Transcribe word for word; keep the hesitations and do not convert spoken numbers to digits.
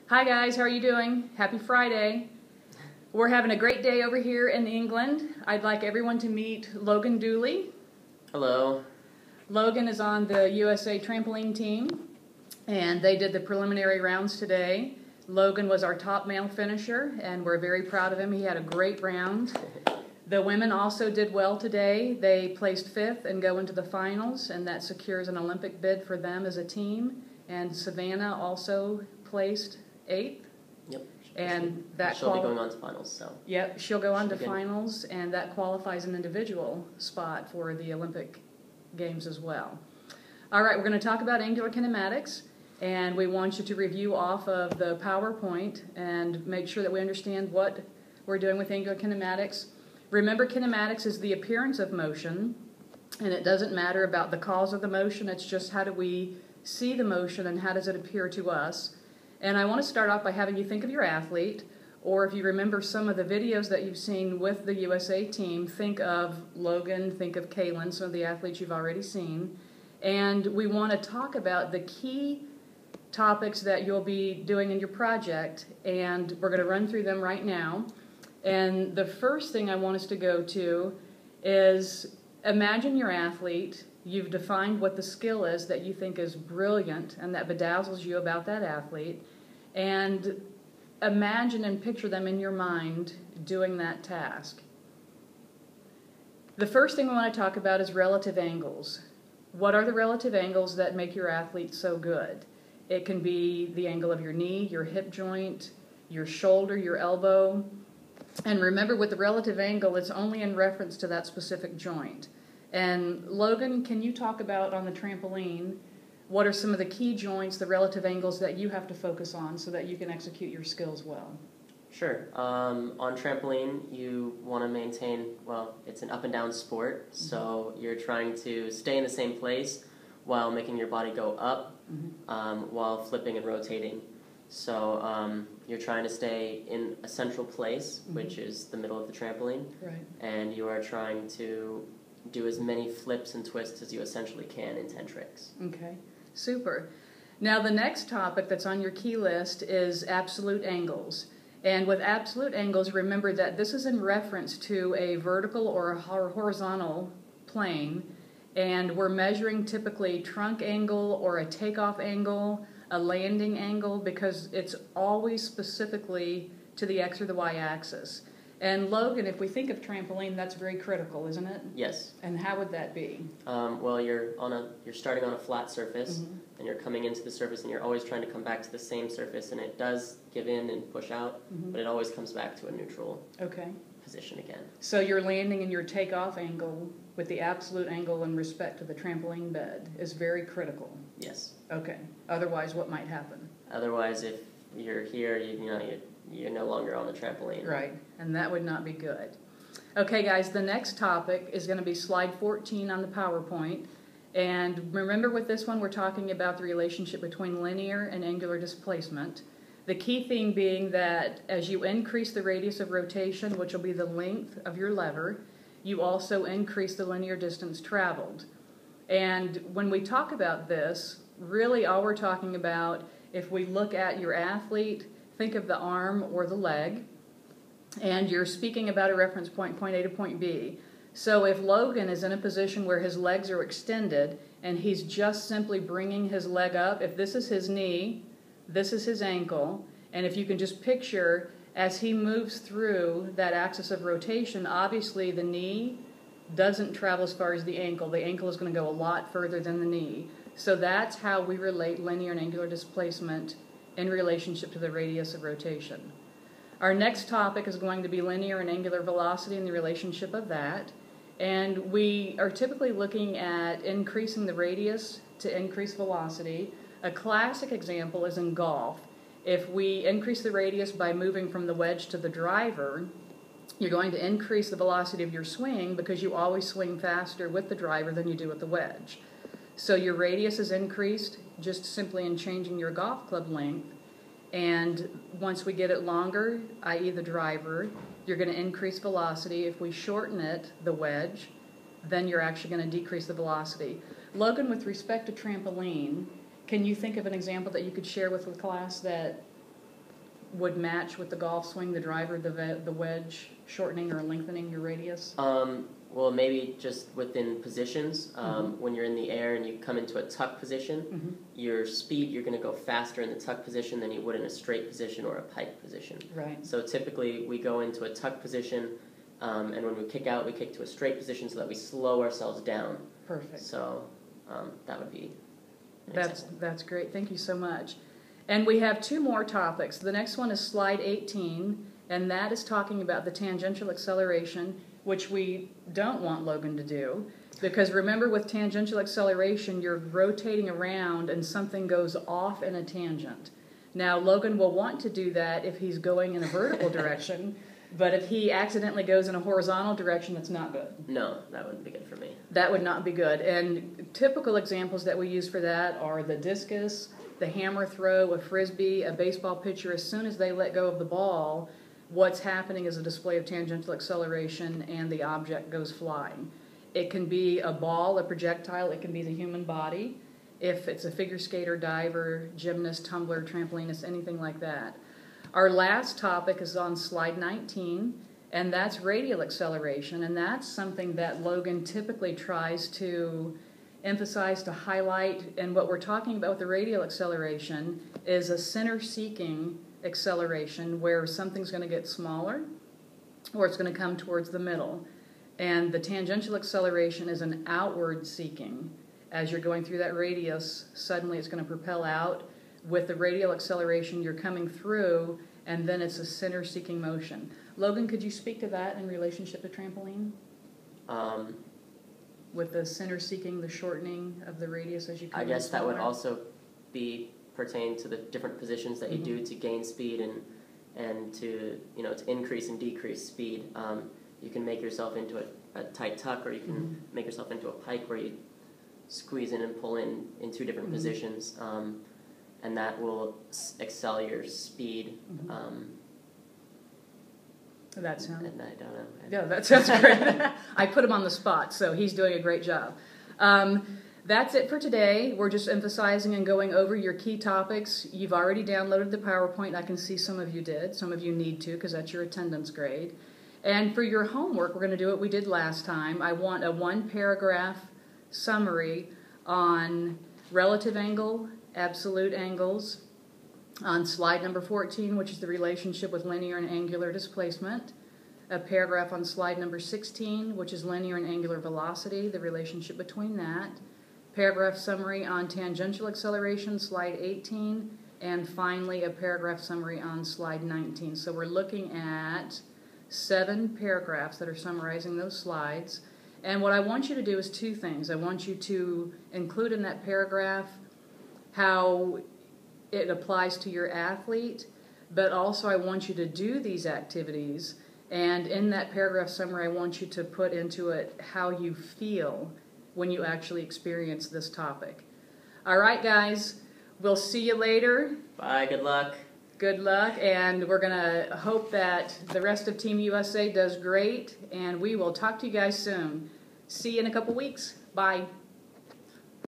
Hi guys, how are you doing? Happy Friday. We're having a great day over here in England. I'd like everyone to meet Logan Dooley. Hello. Logan is on the U S A trampoline team, and they did the preliminary rounds today. Logan was our top male finisher, and we're very proud of him. He had a great round. The women also did well today. They placed fifth and go into the finals, and that secures an Olympic bid for them as a team. And Savannah also placed eighth. Yep. And that she'll be going on to finals. So. Yep, she'll go on she'll to finals, and that qualifies an individual spot for the Olympic Games as well. All right, we're going to talk about Angular Kinematics, and we want you to review off of the PowerPoint and make sure that we understand what we're doing with Angular Kinematics. Remember, kinematics is the appearance of motion, and it doesn't matter about the cause of the motion. It's just how do we see the motion and how does it appear to us. And I want to start off by having you think of your athlete, or if you remember some of the videos that you've seen with the U S A team, think of Logan, think of Kaylin, some of the athletes you've already seen. And we want to talk about the key topics that you'll be doing in your project, and we're going to run through them right now. And the first thing I want us to go to is imagine your athlete. You've defined what the skill is that you think is brilliant and that bedazzles you about that athlete. And imagine and picture them in your mind doing that task. The first thing we want to talk about is relative angles. What are the relative angles that make your athlete so good? It can be the angle of your knee, your hip joint, your shoulder, your elbow. And remember, with the relative angle, it's only in reference to that specific joint. And Logan, can you talk about on the trampoline, what are some of the key joints, the relative angles that you have to focus on so that you can execute your skills well? Sure. Um, on trampoline, you want to maintain, well, it's an up and down sport, mm-hmm. so you're trying to stay in the same place while making your body go up, mm-hmm. um, while flipping and rotating. So um, you're trying to stay in a central place, mm-hmm. which is the middle of the trampoline, right. and you are trying to do as many flips and twists as you essentially can in ten tricks. Okay, super. Now the next topic that's on your key list is absolute angles. And with absolute angles, remember that this is in reference to a vertical or a horizontal plane, and we're measuring typically trunk angle or a takeoff angle, a landing angle, because it's always specifically to the X or the Y axis. And Logan, if we think of trampoline, that's very critical, isn't it? Yes. And how would that be? Um, well, you're on a you're starting on a flat surface, mm-hmm. and you're coming into the surface, and you're always trying to come back to the same surface, and it does give in and push out, mm-hmm. but it always comes back to a neutral okay. position again. So your landing and your takeoff angle with the absolute angle in respect to the trampoline bed is very critical. Yes. Okay. Otherwise, what might happen? Otherwise, if you're here, you, you know, you you're no longer on the trampoline. Right, and that would not be good. Okay, guys, the next topic is going to be slide fourteen on the PowerPoint. And remember, with this one, we're talking about the relationship between linear and angular displacement. The key thing being that as you increase the radius of rotation, which will be the length of your lever, you also increase the linear distance traveled. And when we talk about this, really all we're talking about, if we look at your athlete, think of the arm or the leg, and you're speaking about a reference point, point A to point B. So if Logan is in a position where his legs are extended and he's just simply bringing his leg up, if this is his knee, this is his ankle, and if you can just picture as he moves through that axis of rotation, obviously the knee doesn't travel as far as the ankle. The ankle is going to go a lot further than the knee. So that's how we relate linear and angular displacement in relationship to the radius of rotation. Our next topic is going to be linear and angular velocity and the relationship of that. And we are typically looking at increasing the radius to increase velocity. A classic example is in golf. If we increase the radius by moving from the wedge to the driver, you're going to increase the velocity of your swing because you always swing faster with the driver than you do with the wedge. So your radius is increased just simply in changing your golf club length, and once we get it longer, that is the driver, you're going to increase velocity. If we shorten it, the wedge, then you're actually going to decrease the velocity. Logan, with respect to trampoline, can you think of an example that you could share with the class that would match with the golf swing, the driver, the ve- the wedge, shortening or lengthening your radius? Um, well, maybe just within positions. Um, Mm-hmm. When you're in the air and you come into a tuck position, Mm-hmm. your speed, you're going to go faster in the tuck position than you would in a straight position or a pike position. Right. So typically we go into a tuck position, um, and when we kick out, we kick to a straight position so that we slow ourselves down. Perfect. So um, that would be an That's example. that's great. Thank you so much. And we have two more topics. The next one is slide eighteen, and that is talking about the tangential acceleration, which we don't want Logan to do. Because remember, with tangential acceleration, you're rotating around and something goes off in a tangent. Now, Logan will want to do that if he's going in a vertical direction, but if he accidentally goes in a horizontal direction, it's not good. No, that wouldn't be good for me. That would not be good. And typical examples that we use for that are the discus, the hammer throw, a frisbee, a baseball pitcher. As soon as they let go of the ball, what's happening is a display of tangential acceleration and the object goes flying. It can be a ball, a projectile, it can be the human body. If it's a figure skater, diver, gymnast, tumbler, trampolinist, anything like that. Our last topic is on slide nineteen, and that's radial acceleration, and that's something that Logan typically tries to emphasize, to highlight, and what we're talking about with the radial acceleration is a center-seeking acceleration where something's going to get smaller or it's going to come towards the middle. And the tangential acceleration is an outward seeking. As you're going through that radius, suddenly it's going to propel out. With the radial acceleration, you're coming through, and then it's a center-seeking motion. Logan, could you speak to that in relationship to trampoline? Um, With the center-seeking, the shortening of the radius as you come I guess in that would smaller? also be pertain to the different positions that you Mhm. do to gain speed and and to you know to increase and decrease speed. Um, you can make yourself into a, a tight tuck, or you can Mhm. make yourself into a pike where you squeeze in and pull in in two different Mhm. positions, um, and that will s- excel your speed. Mhm. Um, That sounds... and I don't know. Yeah, that sounds great. I put him on the spot, so he's doing a great job. Um, that's it for today. We're just emphasizing and going over your key topics. You've already downloaded the PowerPoint. I can see some of you did. Some of you need to because that's your attendance grade. And for your homework, we're going to do what we did last time. I want a one-paragraph summary on relative angle, absolute angles, on slide number fourteen, which is the relationship with linear and angular displacement. A paragraph on slide number sixteen, which is linear and angular velocity, the relationship between that. Paragraph summary on tangential acceleration, slide eighteen. And finally, a paragraph summary on slide nineteen. So we're looking at seven paragraphs that are summarizing those slides. And what I want you to do is two things. I want you to include in that paragraph how it applies to your athlete, but also I want you to do these activities, and in that paragraph summary I want you to put into it how you feel when you actually experience this topic. All right, guys, we'll see you later. Bye. Good luck. Good luck, and we're going to hope that the rest of Team U S A does great, and we will talk to you guys soon. See you in a couple weeks. Bye.